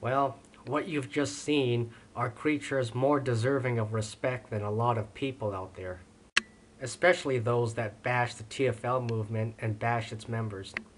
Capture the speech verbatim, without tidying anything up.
Well, what you've just seen are creatures more deserving of respect than a lot of people out there, especially those that bash the T F L movement and bash its members.